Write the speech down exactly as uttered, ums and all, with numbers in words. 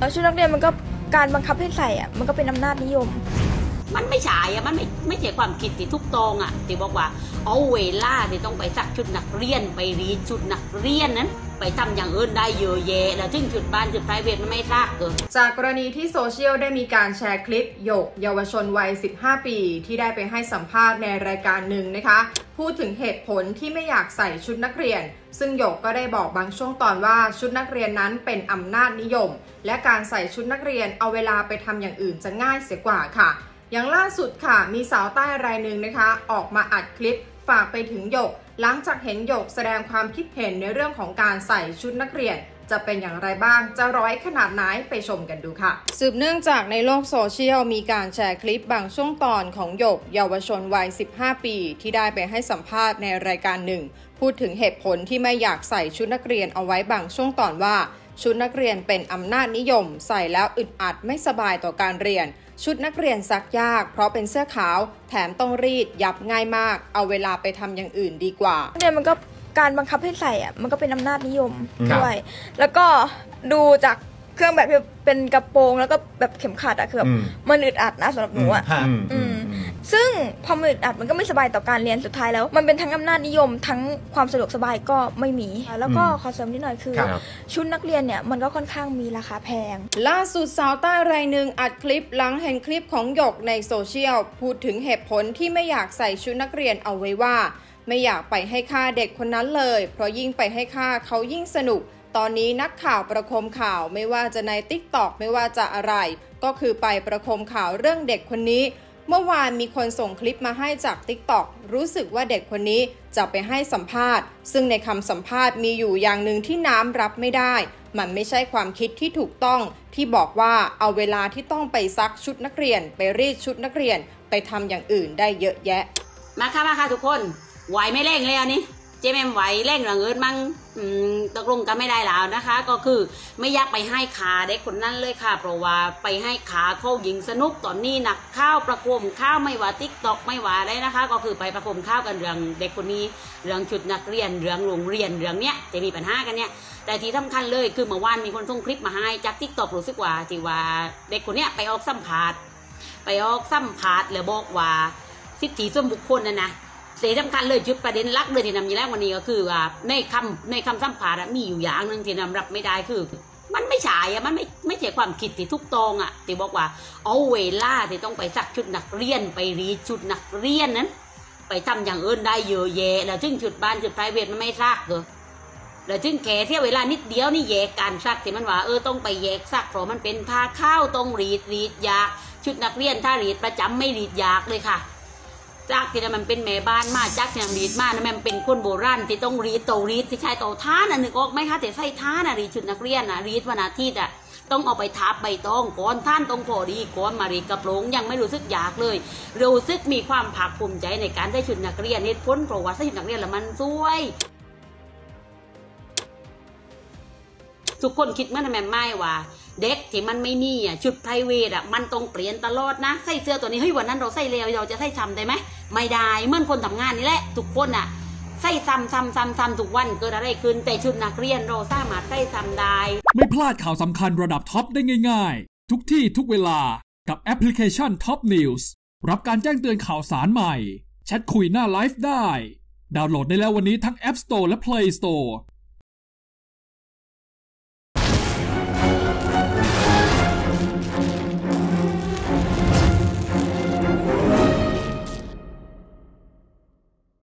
ชุดนักเรียนมันก็การบังคับให้ใส่อ่ะมันก็เป็นอำนาจนิยมมันไม่ใช่อะมันไม่ไม่ใช่ความคิดที่ทุกตรงอ่ะที่บอกว่าเอาเวลาที่ต้องไปซักชุดนักเรียนไปรีดชุดนักเรียนนั้นไปทำอย่างอื่นได้เยอะแยะแล้วถึงชุดบ้านชุดไพรเวทมันไม่ซักเกินจากกรณีที่โซเชียลได้มีการแชร์คลิปหยกเยาวชนวัยสิบห้าปีที่ได้ไปให้สัมภาษณ์ในรายการหนึ่งนะคะพูดถึงเหตุผลที่ไม่อยากใส่ชุดนักเรียนซึ่งหยกก็ได้บอกบางช่วงตอนว่าชุดนักเรียนนั้นเป็นอำนาจนิยมและการใส่ชุดนักเรียนเอาเวลาไปทำอย่างอื่นจะง่ายเสียกว่าค่ะอย่างล่าสุดค่ะมีสาวใต้รายหนึ่งนะคะออกมาอัดคลิปฝากไปถึงหยกหลังจากเห็นหยกแสดงความคิดเห็นในเรื่องของการใส่ชุดนักเรียนจะเป็นอย่างไรบ้างจะร้อยขนาดไหนไปชมกันดูค่ะสืบเนื่องจากในโลกโซเชียลมีการแชร์คลิปบางช่วงตอนของหยกเยาวชนวัยสิบห้าปีที่ได้ไปให้สัมภาษณ์ในรายการหนึ่งพูดถึงเหตุผลที่ไม่อยากใส่ชุดนักเรียนเอาไว้บางช่วงตอนว่าชุดนักเรียนเป็นอำนาจนิยมใส่แล้วอึดอัดไม่สบายต่อการเรียนชุดนักเรียนซักยากเพราะเป็นเสื้อขาวแถมต้องรีดยับง่ายมากเอาเวลาไปทำอย่างอื่นดีกว่าเนี่ยมันก็การบังคับให้ใส่อ่ะมันก็เป็นอำนาจนิยมด้วยแล้วก็ดูจากเครื่องแบบเป็นกระโปรงแล้วก็แบบเข็มขัดอ่ะคือแบบมันอึดอัดนะสำหรับหนูอ่ะซึ่งพอมันอึดอัดมันก็ไม่สบายต่อการเรียนสุดท้ายแล้วมันเป็นทั้งอำนาจนิยมทั้งความสะดวกสบายก็ไม่มีแล้วก็ขอเสริมนิดหน่อยคือชุดนักเรียนเนี่ยมันก็ค่อนข้างมีราคาแพงล่าสุดสาวใต้รายหนึ่งอัดคลิปหลังเห็นคลิปของหยกในโซเชียลพูดถึงเหตุผลที่ไม่อยากใส่ชุดนักเรียนเอาไว้ว่าไม่อยากไปให้ค่าเด็กคนนั้นเลยเพราะยิ่งไปให้ค่าเขายิ่งสนุกตอนนี้นักข่าวประคมข่าวไม่ว่าจะใน ติ๊กต็อก ไม่ว่าจะอะไรก็คือไปประคมข่าวเรื่องเด็กคนนี้เมื่อวานมีคนส่งคลิปมาให้จาก ติ๊กต็อก รู้สึกว่าเด็กคนนี้จะไปให้สัมภาษณ์ซึ่งในคำสัมภาษณ์มีอยู่อย่างหนึ่งที่น้ำรับไม่ได้มันไม่ใช่ความคิดที่ถูกต้องที่บอกว่าเอาเวลาที่ต้องไปซักชุดนักเรียนไปรีดชุดนักเรียนไปทำอย่างอื่นได้เยอะแยะมาค่ะมาค่ะทุกคนไหวไม่เร่งเลยอันนี้เจมไหวเร่งหลังเอิญมั่งตกลงกันไม่ได้แล้วนะคะก็คือไม่อยากไปให้ขาเด็กคนนั้นเลยค่ะเพราะว่าไปให้ขาเขาหญิงสนุกตอนนี้หนักข้าวประคมข้าวไม่ว่าติ๊กต็อกไม่ว่าได้นะคะก็คือไปประคมข้าวกันเรื่องเด็กคนนี้เรื่องชุดนักเรียนเรื่องโรงเรียนเรื่องเนี้ยจะมีปัญหากันเนี้ยแต่ที่สำคัญเลยคือเมื่อวานมีคนส่งคลิปมาให้จากติ๊กต็อกรู้สึกว่าที่ว่าเด็กคนเนี้ยไปออกสัมภาษณ์ไปออกสัมภาษณ์แล้วบอกว่าสิทธิส่วนบุคคลนะนะแต่สำคัญเลยจุดประเด็นหลักเลยที่นำอยู่แล้ววันนี้ก็คือว่าในคำในคำสัมภาษณ์มีอยู่อย่างหนึ่งที่นำรับไม่ได้คือมันไม่ใช่อะมันไม่ไม่ใช่ความคิดที่ทุกตรงอ่ะที่บอกว่าเอาเวลาที่ต้องไปซักชุดนักเรียนไปรีดชุดนักเรียนนั้นไปทำอย่างอื่นได้เยอะแยะแล้วถึงชุดบ้านชุดไพรเวทมันไม่ซักเกินแล้วถึงแค่เสียเวลานิดเดียวนี่แยกการซักที่มันว่าเออต้องไปแยกซักเพราะมันเป็นผ้าข้าวต้องรีดรีดยากชุดนักเรียนถ้ารีดประจำไม่รีดยากเลยค่ะจากที่มันเป็นแม่บ้านมาจากที่รีดมานะมันเป็นคนโบราณที่ต้องรีดเตารีดที่ใช้เตาท่าน่ะนึกออกไหมคะแต่ใส่ท่าน่ะรีดชุดนักเรียนน่ะรีดวันอาทิตย์อ่ะต้องเอาไปทับใบตองก้อนท่านต้องพอดีก้อนมารีดกระโปรงยังไม่รู้สึกอยากเลยรู้สึกมีความภาคภูมิใจในการได้ชุดนักเรียนนี่พ้นเพราะว่าใส่ชุดนักเรียนแล้วมันสวยทุกคนคิดเมื่อแม่ไม่ว่าเด็กที่มันไม่มีอ่ะชุดไพรเวทอ่ะมันต้องเปลี่ยนตลอดนะใส่เสื้อตัวนี้เฮ้ยวันนั้นเราใส่แล้วเราจะใส่ซ้ำได้ไหมไม่ได้เหมือนคนทำงานนี่แหละทุกคนอ่ะใส่ซ้ำซ้ำซ้ำซ้ำทุกวันเกิดอะไรขึ้นแต่ชุดนักเรียนเราสามารถใส่ซ้ำได้ไม่พลาดข่าวสำคัญระดับท็อปได้ง่ายๆทุกที่ทุกเวลากับแอปพลิเคชัน Top News รับการแจ้งเตือนข่าวสารใหม่แชทคุยหน้าไลฟ์ได้ดาวน์โหลดได้แล้ววันนี้ทั้ง App Store และ Play Store